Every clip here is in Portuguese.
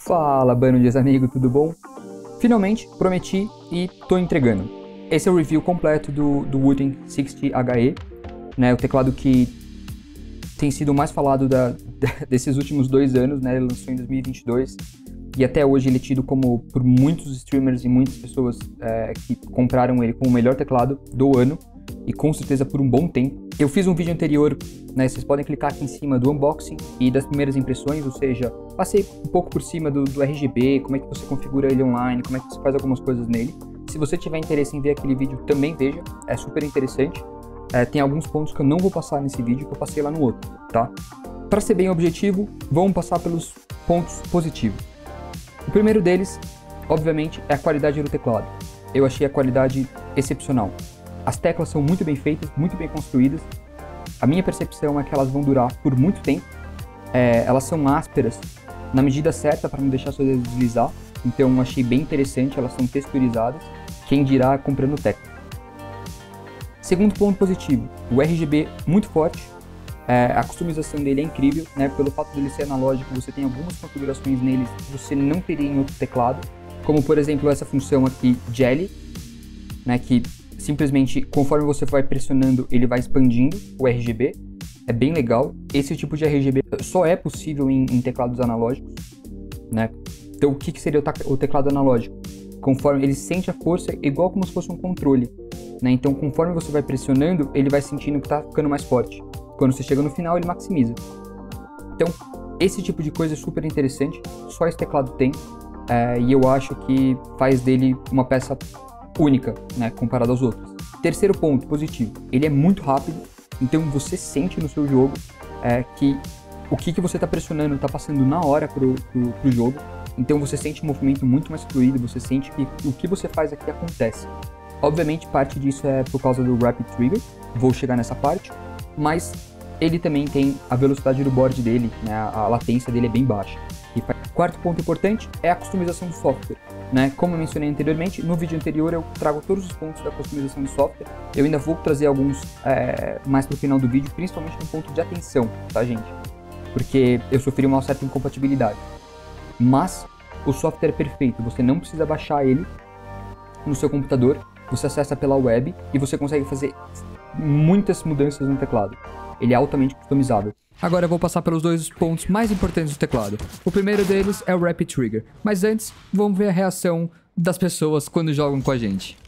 Fala, bando de amigo, tudo bom? Finalmente, prometi e tô entregando. Esse é o review completo do Wooten 60HE, né, o teclado que tem sido o mais falado desses últimos 2 anos, né, ele lançou em 2022 e até hoje ele é tido como, por muitos streamers e muitas pessoas que compraram ele como o melhor teclado do ano e com certeza por um bom tempo. Eu fiz um vídeo anterior, né, vocês podem clicar aqui em cima do unboxing e das primeiras impressões, ou seja, passei um pouco por cima do RGB, como é que você configura ele online, como é que você faz algumas coisas nele. Se você tiver interesse em ver aquele vídeo, também veja, é super interessante. Tem alguns pontos que eu não vou passar nesse vídeo, que eu passei lá no outro, tá? Para ser bem objetivo, vamos passar pelos pontos positivos. O primeiro deles, obviamente, é a qualidade do teclado. Eu achei a qualidade excepcional. As teclas são muito bem feitas, muito bem construídas. A minha percepção é que elas vão durar por muito tempo. Elas são ásperas na medida certa para não deixar seu dedo deslizar. Então achei bem interessante, elas são texturizadas. Quem dirá comprando tecla. Segundo ponto positivo, o RGB muito forte. A customização dele é incrível, né? Pelo fato dele ser analógico, você tem algumas configurações neles que você não teria em outro teclado. Como por exemplo essa função aqui, Jelly, né? Que simplesmente, conforme você vai pressionando, ele vai expandindo o RGB. É bem legal. Esse tipo de RGB só é possível em teclados analógicos, né? Então, o que seria o teclado analógico? Conforme ele sente a força, igual como se fosse um controle, né? Então, conforme você vai pressionando, ele vai sentindo que está ficando mais forte. Quando você chega no final, ele maximiza. Então, esse tipo de coisa é super interessante. Só esse teclado tem. E eu acho que faz dele uma peça única, né, comparado aos outros. Terceiro ponto positivo, ele é muito rápido, então você sente no seu jogo que o que você está pressionando está passando na hora pro jogo, então você sente um movimento muito mais fluido, você sente que o que você faz aqui acontece. Obviamente parte disso é por causa do Rapid Trigger, vou chegar nessa parte, mas ele também tem a velocidade do board dele, né, a latência dele é bem baixa. E quarto ponto importante é a customização do software, né? Como eu mencionei anteriormente, no vídeo anterior eu trago todos os pontos da customização do software. Eu ainda vou trazer alguns mais pro final do vídeo, principalmente no ponto de atenção, tá, gente? Porque eu sofri uma certa incompatibilidade. Mas o software é perfeito, você não precisa baixar ele no seu computador, você acessa pela web e você consegue fazer muitas mudanças no teclado. Ele é altamente customizável. Agora eu vou passar pelos 2 pontos mais importantes do teclado. O primeiro deles é o Rapid Trigger, mas antes, vamos ver a reação das pessoas quando jogam com a gente.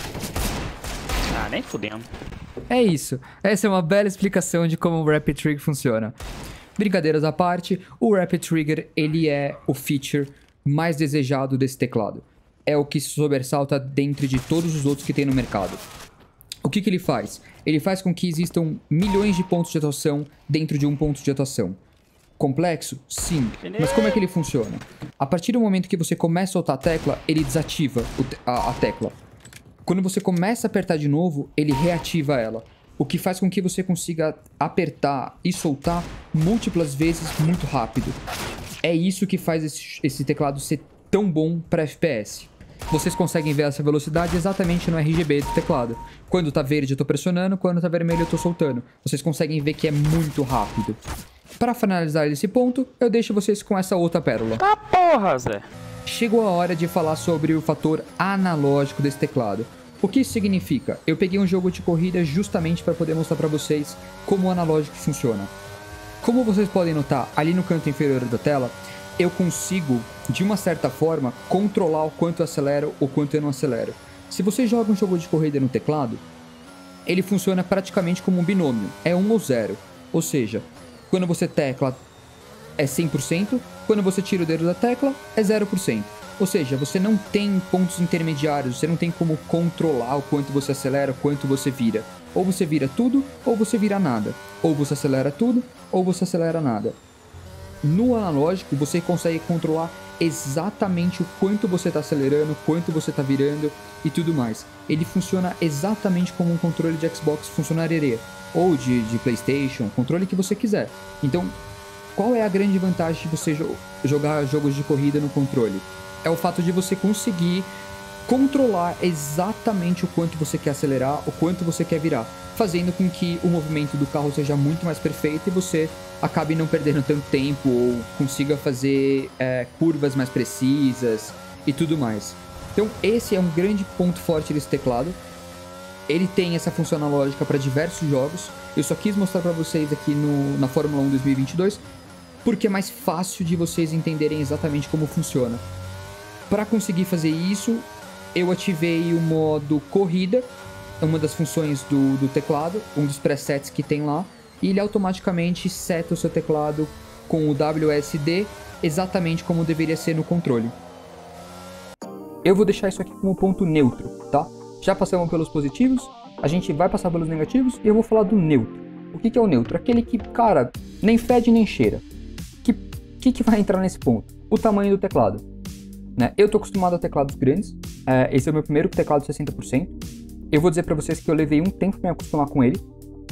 Ah, nem fudendo. É isso, essa é uma bela explicação de como o Rapid Trigger funciona. Brincadeiras à parte, o Rapid Trigger ele é o feature mais desejado desse teclado. É o que se sobressalta dentre de todos os outros que tem no mercado. O que ele faz? Ele faz com que existam milhões de pontos de atuação dentro de um ponto de atuação. Complexo? Sim. Mas como é que ele funciona? A partir do momento que você começa a soltar a tecla, ele desativa a tecla. Quando você começa a apertar de novo, ele reativa ela. O que faz com que você consiga apertar e soltar múltiplas vezes muito rápido. É isso que faz esse teclado ser tão bom para FPS. Vocês conseguem ver essa velocidade exatamente no RGB do teclado. Quando tá verde eu tô pressionando, quando tá vermelho eu tô soltando. Vocês conseguem ver que é muito rápido. Para finalizar esse ponto, eu deixo vocês com essa outra pérola. Tá porra, Zé. Chegou a hora de falar sobre o fator analógico desse teclado. O que isso significa? Eu peguei um jogo de corrida justamente para poder mostrar para vocês como o analógico funciona. Como vocês podem notar, ali no canto inferior da tela, eu consigo, de uma certa forma, controlar o quanto eu acelero ou quanto eu não acelero. Se você joga um jogo de corrida no teclado, ele funciona praticamente como um binômio, é 1 ou 0. Ou seja, quando você tecla é 100%, quando você tira o dedo da tecla é 0%. Ou seja, você não tem pontos intermediários, você não tem como controlar o quanto você acelera, o quanto você vira. Ou você vira tudo, ou você vira nada. Ou você acelera tudo, ou você acelera nada. No analógico, você consegue controlar exatamente o quanto você está acelerando, quanto você está virando e tudo mais. Ele funciona exatamente como um controle de Xbox funcionaria, ou de PlayStation, controle que você quiser. Então, qual é a grande vantagem de você jogar jogos de corrida no controle? É o fato de você conseguir controlar exatamente o quanto você quer acelerar, o quanto você quer virar, fazendo com que o movimento do carro seja muito mais perfeito e você acabe não perdendo tanto tempo ou consiga fazer curvas mais precisas e tudo mais. Então esse é um grande ponto forte desse teclado. Ele tem essa função analógica para diversos jogos. Eu só quis mostrar para vocês aqui na Fórmula 1 2022 porque é mais fácil de vocês entenderem exatamente como funciona. Para conseguir fazer isso, eu ativei o modo corrida, uma das funções do teclado, um dos presets que tem lá, e ele automaticamente seta o seu teclado com o WSD exatamente como deveria ser no controle. Eu vou deixar isso aqui como ponto neutro, tá? Já passamos pelos positivos, a gente vai passar pelos negativos e eu vou falar do neutro. O que é o neutro? Aquele que, cara, nem fede nem cheira. Que vai entrar nesse ponto? O tamanho do teclado. Né? Eu tô acostumado a teclados grandes, esse é o meu primeiro teclado de 60%. Eu vou dizer pra vocês que eu levei um tempo pra me acostumar com ele.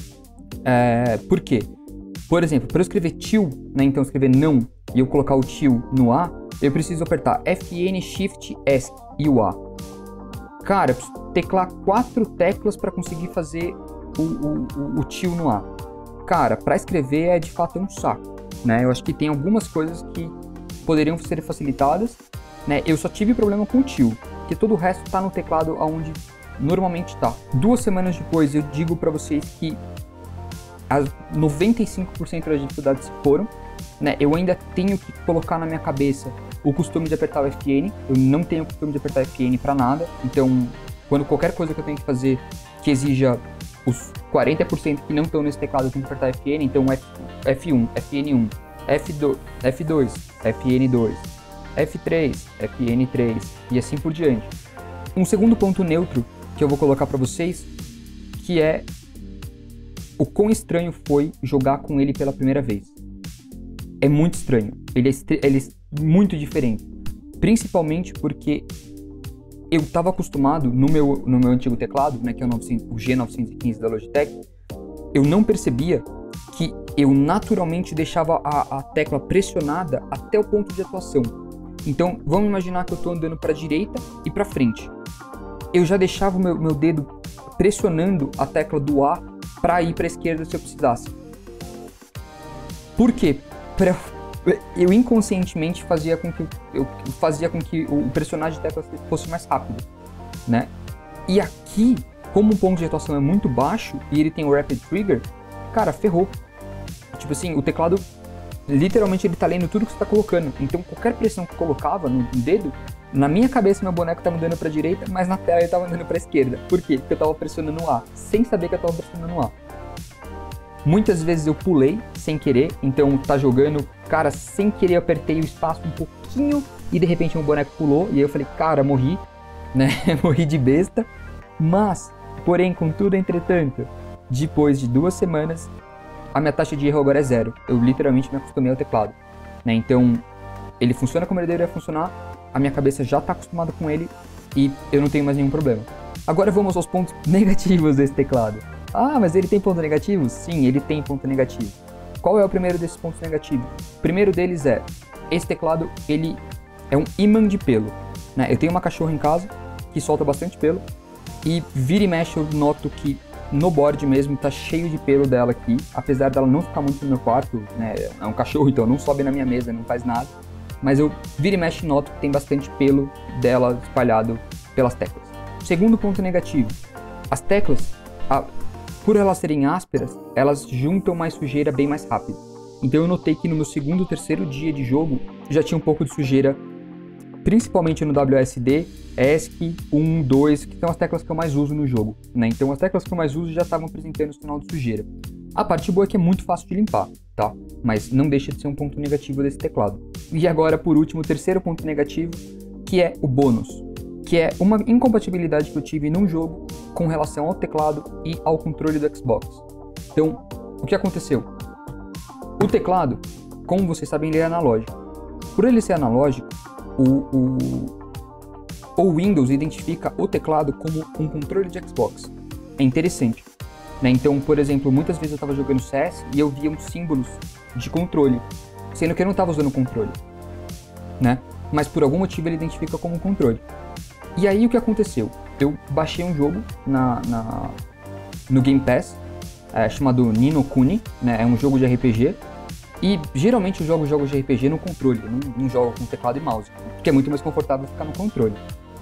Por quê? Por exemplo, para eu escrever til, né, então escrever não, e eu colocar o til no A, eu preciso apertar FN, Shift, ESC e o A. Cara, eu preciso teclar 4 teclas para conseguir fazer o til no A. Cara, para escrever é de fato um saco, né? Eu acho que tem algumas coisas que poderiam ser facilitadas, né? Eu só tive problema com o til, porque todo o resto tá no teclado aonde normalmente tá. 2 semanas depois eu digo para vocês que as 95% das dificuldades se foram, né? Eu ainda tenho que colocar na minha cabeça o costume de apertar o FN. Eu não tenho o costume de apertar FN para nada, então quando qualquer coisa que eu tenho que fazer que exija os 40% que não estão nesse teclado, eu tenho que apertar FN, então F1, FN1, F2, FN2, F3, FN3 e assim por diante. Um segundo ponto neutro que eu vou colocar para vocês, que é o quão estranho foi jogar com ele pela primeira vez. É muito estranho, ele é muito diferente, principalmente porque eu estava acostumado no meu antigo teclado, né, que é o G915 da Logitech, eu não percebia que eu naturalmente deixava a tecla pressionada até o ponto de atuação. Então, vamos imaginar que eu estou andando para a direita e para frente. Eu já deixava o meu dedo pressionando a tecla do A para ir para a esquerda se eu precisasse. Por quê? Eu inconscientemente fazia com que o pressionar de teclas fosse mais rápido, né? E aqui, como o ponto de atuação é muito baixo e ele tem o Rapid Trigger, cara, ferrou. Tipo assim, o teclado, literalmente ele tá lendo tudo que você tá colocando. Então qualquer pressão que eu colocava no dedo, na minha cabeça meu boneco tava andando pra direita, mas na tela ele tava andando pra esquerda. Por quê? Porque eu tava pressionando o A, sem saber que eu tava pressionando o A. Muitas vezes eu pulei sem querer, então tá jogando, cara, sem querer eu apertei o espaço um pouquinho e de repente meu boneco pulou e aí eu falei, cara, morri, né? Morri de besta. Mas, porém, contudo, entretanto, depois de 2 semanas, a minha taxa de erro agora é 0. Eu literalmente me acostumei ao teclado, né? Então, ele funciona como ele deveria funcionar, a minha cabeça já tá acostumada com ele e eu não tenho mais nenhum problema. Agora vamos aos pontos negativos desse teclado. Ah, mas ele tem ponto negativo? Sim, ele tem ponto negativo. Qual é o primeiro desses pontos negativos? O primeiro deles é, esse teclado, ele é um imã de pelo, né? Eu tenho uma cachorra em casa que solta bastante pelo e vira e mexe eu noto que no board mesmo tá cheio de pelo dela aqui, apesar dela não ficar muito no meu quarto, né? É um cachorro, então não sobe na minha mesa, não faz nada, mas eu vira e mexe e noto que tem bastante pelo dela espalhado pelas teclas. Segundo ponto negativo, as teclas, por elas serem ásperas, elas juntam mais sujeira bem mais rápido. Então eu notei que no meu segundo ou terceiro dia de jogo, já tinha um pouco de sujeira, principalmente no WSD, ESC, 1, 2, que são as teclas que eu mais uso no jogo, né? Então as teclas que eu mais uso já estavam apresentando o sinal de sujeira. A parte boa é que é muito fácil de limpar, tá? Mas não deixa de ser um ponto negativo desse teclado. E agora, por último, o terceiro ponto negativo, que é o bônus, que é uma incompatibilidade que eu tive num jogo com relação ao teclado e ao controle do Xbox. Então, o que aconteceu? O teclado, como vocês sabem, ele é analógico. Por ele ser analógico, o Windows identifica o teclado como um controle de Xbox. É interessante, né? Então, por exemplo, muitas vezes eu estava jogando CS e eu via uns símbolos de controle, sendo que eu não estava usando controle, né? mas por algum motivo ele identifica como controle. E aí o que aconteceu? Eu baixei um jogo no Game Pass, chamado Ni no Kuni, né? É um jogo de RPG, e geralmente eu jogo jogos de RPG no controle, eu não jogo com teclado e mouse, porque é muito mais confortável ficar no controle.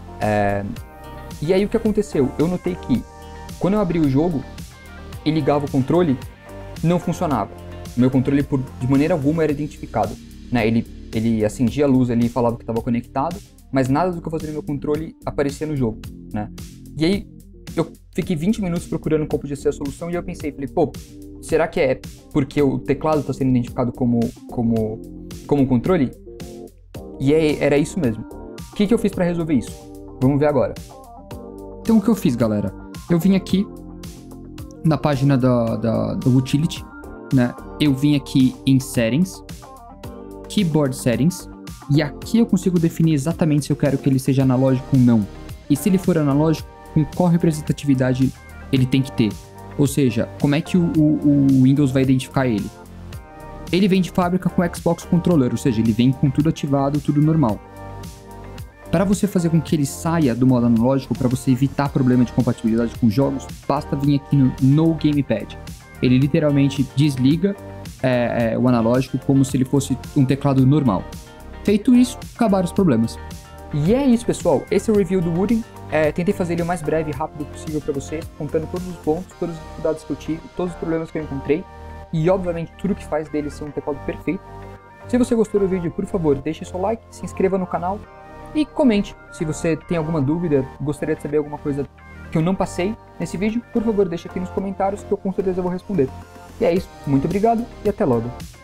E aí o que aconteceu? Eu notei que quando eu abri o jogo e ligava o controle, não funcionava. O meu controle de maneira alguma era identificado, né? Ele acendia a luz ali e falava que estava conectado, mas nada do que eu fazia no meu controle aparecia no jogo, né? E aí eu fiquei 20 minutos procurando como podia ser a solução e eu pensei, falei, pô, será que é porque o teclado está sendo identificado como um controle? E era isso mesmo. O que eu fiz para resolver isso? Vamos ver agora. Então o que eu fiz, galera? Eu vim aqui na página do Utility, né? Eu vim aqui em Settings, Keyboard Settings, e aqui eu consigo definir exatamente se eu quero que ele seja analógico ou não. E se ele for analógico, com qual representatividade ele tem que ter. Ou seja, como é que o Windows vai identificar ele. Ele vem de fábrica com Xbox Controller, ou seja, ele vem com tudo ativado, tudo normal. Para você fazer com que ele saia do modo analógico, para você evitar problema de compatibilidade com jogos, basta vir aqui no Gamepad. Ele literalmente desliga o analógico como se ele fosse um teclado normal. Feito isso, acabaram os problemas. E é isso, pessoal. Esse é o review do Wooden. Tentei fazer ele o mais breve e rápido possível para vocês, contando todos os pontos, todas as dificuldades que eu tive, todos os problemas que eu encontrei e, obviamente, tudo que faz dele ser um teclado perfeito. Se você gostou do vídeo, por favor, deixe seu like, se inscreva no canal e comente. Se você tem alguma dúvida, gostaria de saber alguma coisa que eu não passei nesse vídeo, por favor, deixe aqui nos comentários que eu com certeza vou responder. E é isso, muito obrigado e até logo.